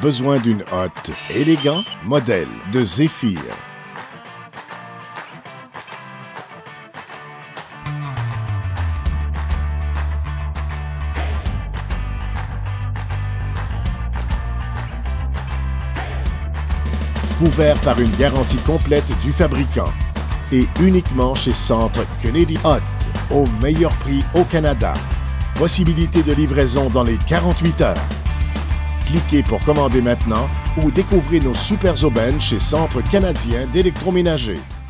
Besoin d'une hotte élégant? Modèle de Zéphyr. Couvert par une garantie complète du fabricant et uniquement chez Centre Kennedy Hot, au meilleur prix au Canada. Possibilité de livraison dans les 48 heures. Cliquez pour commander maintenant ou découvrez nos super aubaines chez Centre canadien d'électroménager.